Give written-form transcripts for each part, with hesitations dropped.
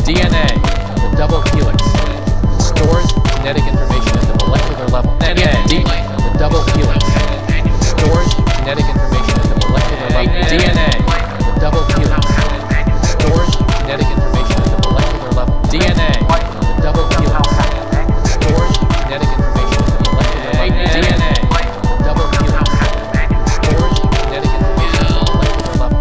DNA, the double helix, stores genetic information at the molecular level. DNA, the double helix, stores genetic information at the molecular level. DNA, the double helix, stores genetic information at the molecular level. DNA, the double helix, stores genetic information at the molecular level. DNA, the double helix, stores genetic information at the molecular level.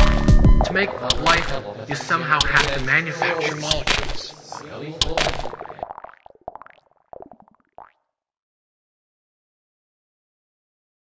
To make life, you somehow have to manufacture molecules.